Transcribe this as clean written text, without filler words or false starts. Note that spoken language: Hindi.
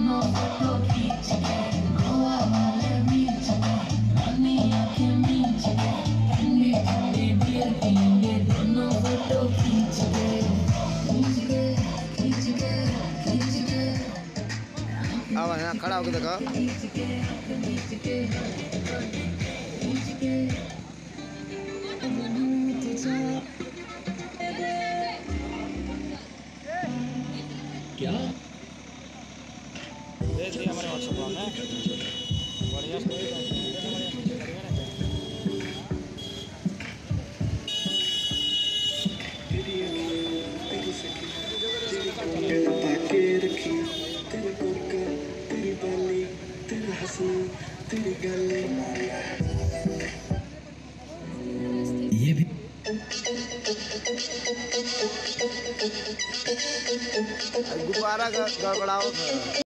अब यहाँ खड़ा होकर देखो। क्या हमारे व्हाट्सएप में बढ़िया तेरी बाली तेरा हंसना तेरी गले ये भी गुब्बारा गड़बड़ाओ।